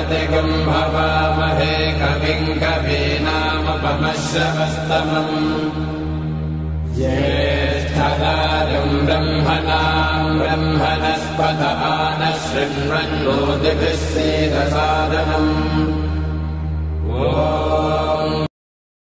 प्रतिगम् भवामहे कविम् कवीनामुपमश्रवस्तमम् ज्येष्ठराजम् ब्रह्मणाम् ब्रह्मणस्पत नः शृण्वन्नोतिभिः सीदसादनम्।